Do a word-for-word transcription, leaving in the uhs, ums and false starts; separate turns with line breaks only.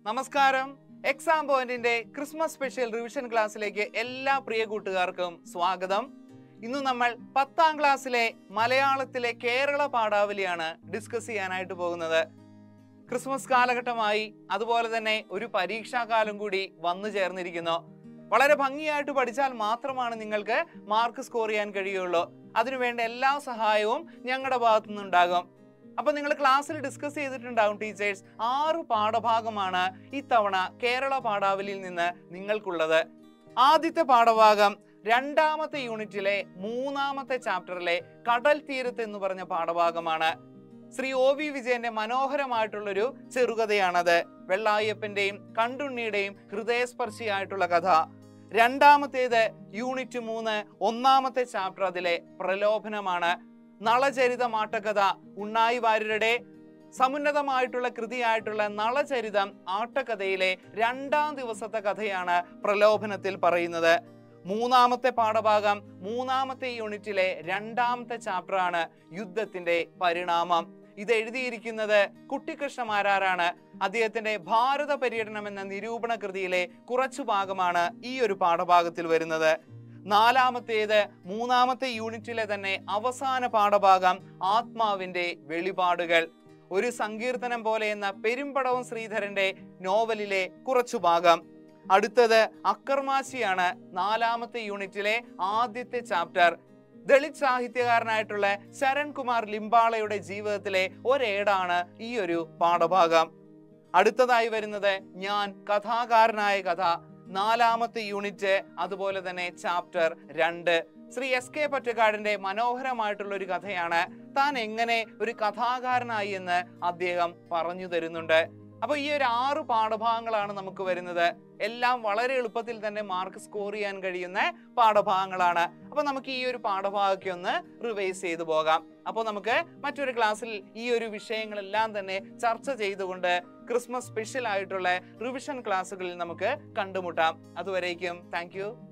നമസ്കാരം. എക്സാം പോയിന്റിന്റെ Christmas special revision ക്ലാസ്സിലേക്ക് എല്ലാ പ്രിയ കൂട്ടുകാർക്കും സ്വാഗതം. ഇന്ന് നമ്മൾ പത്താം ക്ലാസ്സിലെ മലയാളത്തിലെ കേരള പാഠാവലിയാണ് ഡിസ്കസ് ചെയ്യാനായിട്ട് പോകുന്നത്. ക്രിസ്മസ് കാലഘട്ടമായി, അതുപോലെ തന്നെ ഒരു പരീക്ഷാകാലം കൂടി വന്നു ചേർന്നിരിക്കുന്നു. വളരെ ഭംഗിയായിട്ട് പഠിച്ചാൽ മാത്രമാണ് നിങ്ങൾക്ക് മാർക്ക് സ്കോർ ചെയ്യാൻ കഴിയുള്ളൂ. അതിനുവേണ്ട എല്ലാ സഹായവും ഞങ്ങളുടെ ഭാഗത്തു നിന്നുണ്ടാകും. അപ്പൊ നിങ്ങൾ ക്ലാസ്സിൽ ഡിസ്കസ് ചെയ്തിട്ടുണ്ടാകും ടീച്ചേഴ്സ്, ആറ് പാഠഭാഗമാണ് ഇത്തവണ കേരള പാഠാവലിയിൽ നിന്ന് നിങ്ങൾക്കുള്ളത്. ആദ്യത്തെ പാഠഭാഗം രണ്ടാമത്തെ യൂണിറ്റിലെ മൂന്നാമത്തെ ചാപ്റ്ററിലെ കടൽ തീരത്ത് എന്ന് പറഞ്ഞ പാഠഭാഗമാണ്. ശ്രീ ഒ വി വിജയന്റെ മനോഹരമായിട്ടുള്ളൊരു ചെറുകഥയാണത്. വെള്ളായപ്പന്റെയും കണ്ടുണ്ണിയുടെയും ഹൃദയസ്പർശിയായിട്ടുള്ള കഥ. രണ്ടാമത്തേത് യൂണിറ്റ് മൂന്ന് ഒന്നാമത്തെ ചാപ്റ്റർ, അതിലെ പ്രലോഭനമാണ്. നളചരിതം ആട്ടക്കഥ, ഉണ്ണായി വാര്യരുടെ സമുന്നതമായിട്ടുള്ള കൃതിയായിട്ടുള്ള നളചരിതം ആട്ടക്കഥയിലെ രണ്ടാം ദിവസത്തെ കഥയാണ് പ്രലോഭനത്തിൽ പറയുന്നത്. മൂന്നാമത്തെ പാഠഭാഗം മൂന്നാമത്തെ യൂണിറ്റിലെ രണ്ടാമത്തെ ചാപ്റ്ററാണ് യുദ്ധത്തിന്റെ പരിണാമം. ഇത് എഴുതിയിരിക്കുന്നത് കുട്ടിക്കൃഷ്ണമാരാരാണ്. അദ്ദേഹത്തിന്റെ ഭാരത പര്യടനം എന്ന നിരൂപണ കൃതിയിലെ കുറച്ചു ഭാഗമാണ് ഈ ഒരു പാഠഭാഗത്തിൽ വരുന്നത്. നാലാമത്തേത് മൂന്നാമത്തെ യൂണിറ്റിലെ തന്നെ അവസാന പാഠഭാഗം ആത്മാവിന്റെ വെളിപാടുകൾ, ഒരു സങ്കീർത്തനം പോലെ എന്ന പെരുമ്പടവം ശ്രീധരന്റെ നോവലിലെ കുറച്ചു ഭാഗം. അടുത്തത് അക്കർമാശിയാണ്, നാലാമത്തെ യൂണിറ്റിലെ ആദ്യത്തെ ചാപ്റ്റർ. ദളിത് സാഹിത്യകാരനായിട്ടുള്ള ശരൺ കുമാർ ലിംബാളയുടെ ജീവിതത്തിലെ ഒരേടാണ് ഈ ഒരു പാഠഭാഗം. അടുത്തതായി വരുന്നത് ഞാൻ കഥാകാരനായ കഥ, നാലാമത്തെ യൂണിറ്റ്, അതുപോലെ തന്നെ ചാപ്റ്റർ രണ്ട്. ശ്രീ എസ് കെ പൊറ്റക്കാടിന്റെ മനോഹരമായിട്ടുള്ള ഒരു കഥയാണ്. താൻ എങ്ങനെ ഒരു കഥാകാരനായി എന്ന് അദ്ദേഹം പറഞ്ഞു തരുന്നുണ്ട്. അപ്പൊ ഈ ഒരു ആറ് പാഠഭാഗങ്ങളാണ് നമുക്ക് വരുന്നത്. എല്ലാം വളരെ എളുപ്പത്തിൽ തന്നെ മാർക്ക് സ്കോർ ചെയ്യാൻ കഴിയുന്ന പാഠഭാഗങ്ങളാണ്. അപ്പൊ നമുക്ക് ഈ ഒരു പാഠഭാഗമൊക്കെ ഒന്ന് റിവൈസ് ചെയ്തു പോകാം. അപ്പോൾ നമുക്ക് മറ്റൊരു ക്ലാസ്സിൽ ഈ ഒരു വിഷയങ്ങളെല്ലാം തന്നെ ചർച്ച ചെയ്തുകൊണ്ട് ക്രിസ്മസ് സ്പെഷ്യൽ ആയിട്ടുള്ള റിവിഷൻ ക്ലാസ്സുകളിൽ നമുക്ക് കണ്ടുമുട്ടാം. അതുവരേക്കും താങ്ക് യു.